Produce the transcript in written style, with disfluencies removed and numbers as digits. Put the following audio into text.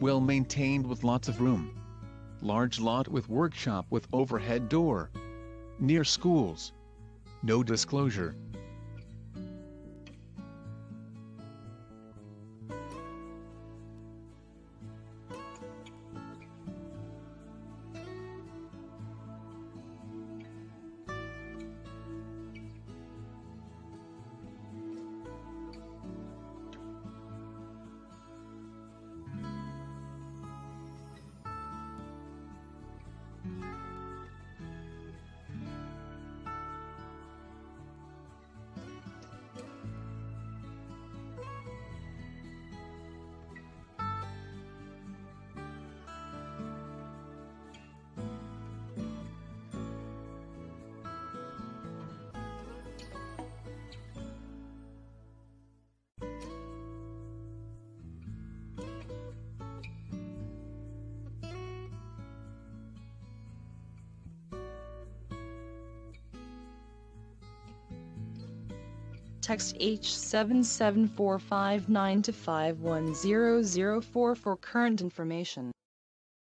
Well maintained with lots of room. Large lot with workshop with overhead door. Near schools. No disclosure. Text H77459 to 51004 for current information.